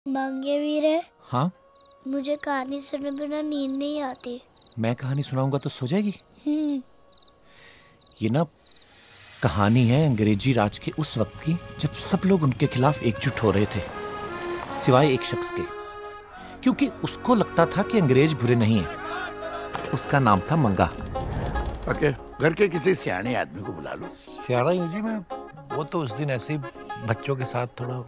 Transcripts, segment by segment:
मंगे वीरे। हाँ, मुझे कहानी सुने बिना नींद नहीं आती। मैं कहानी सुनाऊंगा तो सो जाएगी। ये ना कहानी है अंग्रेजी राज के उस वक्त की जब सब लोग उनके खिलाफ एकजुट हो रहे थे, सिवाय एक शख्स के, क्योंकि उसको लगता था कि अंग्रेज बुरे नहीं है। उसका नाम था मंगा। ओके, घर के किसी सियाने आदमी को बुला लो। सियाना यूं जी, मैं वो तो उस दिन ऐसे ही बच्चों के साथ थोड़ा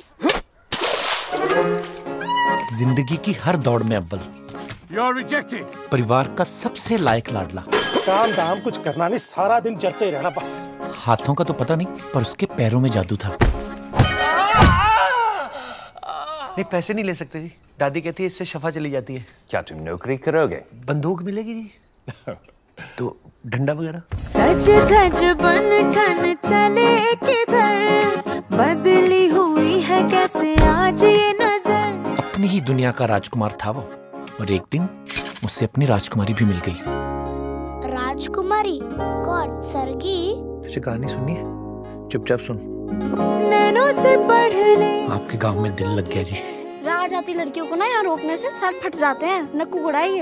जिंदगी की हर दौड़ में अव्वल, You're rejected. परिवार का सबसे लायक लाडला। काम धाम कुछ करना नहीं, सारा दिन चलते ही रहना बस। हाथों का तो पता नहीं, पर उसके पैरों में जादू था। नहीं, पैसे नहीं ले सकते जी। दादी कहती है इससे शफा चली जाती है। क्या तुम नौकरी करोगे? बंदूक मिलेगी जी। तो डंडा वगैरह। सज धज बन ठन चले किधर, बदली हुई है कैसे आज ये नजर। अपनी ही दुनिया का राजकुमार था वो, और एक दिन उसे अपनी राजकुमारी भी मिल गई। राजकुमारी? कौन? सरगी? तुझे कहानी सुननी है? चुपचाप सुन। नैनों से पढ़ ले। आपके गांव में दिल लग गया जी। राह जाती लड़कियों को ना यहाँ रोकने से सर फट जाते हैं। न कुकड़ाई है।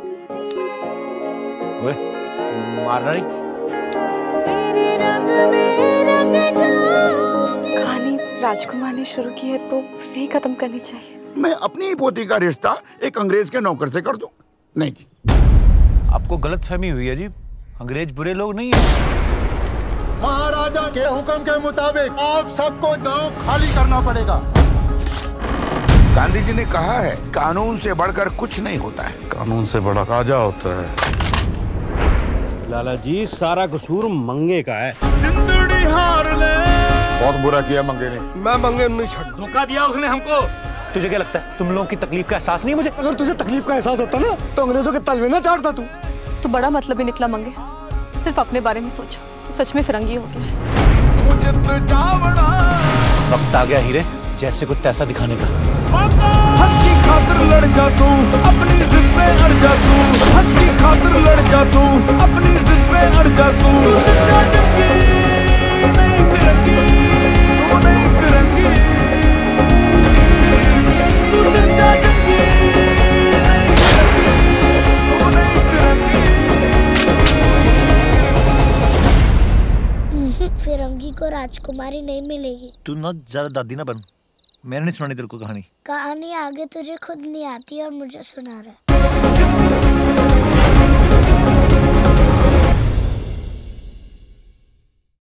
मारना नहीं। तेरे रंग में रंग जाऊंगी। कहानी राजकुमार ने शुरू की है तो उसे ही खत्म करनी चाहिए। मैं अपनी ही पोती का रिश्ता एक अंग्रेज के नौकर से कर दूं? नहीं जी। आपको गलतफहमी हुई है जी, अंग्रेज बुरे लोग नहीं है। महाराजा के हुक्म के मुताबिक आप सबको गांव खाली करना पड़ेगा। गांधी जी ने कहा है, कानून से बढ़कर कुछ नहीं होता है। कानून से बड़ा राजा होता है। लाला जी, सारा कसूर मंगे का है। जिंदड़ी हार ले। बहुत बुरा किया मंगे ने। मैं मंगे नहीं छोड़। धोखा दिया उसने हमको। तुझे क्या लगता है तुम लोगों की तकलीफ का एहसास नहीं है मुझे? अगर तुझे तकलीफ का एहसास होता ना तो अंग्रेजों के तलवे ना चाटता तू। तो बड़ा मतलब ही निकला मंगे, सिर्फ अपने बारे में सोचा तो सच में फिरंगी हो गया। वक्त आ गया हीरे, जैसे कुछ तैसा दिखाने का। हक की खातिर लड़ जा तू, अपनी जिद पे अड़ जा तू। हक की खातिर लड़ जा तू, अपनी जिद पे अड़ जा तू। नहीं फिरंगी, तू नहीं फिरंगी, तू सच्चा जंगी। नहीं फिरंगी, तू नहीं फिरंगी। फिरंगी को राजकुमारी नहीं मिलेगी। तू ना ज्यादा दादी ना बन। मैंने नहीं सुनानी तेरे को कहानी। कहानी आगे तुझे खुद नहीं आती और मुझे सुना रहा है।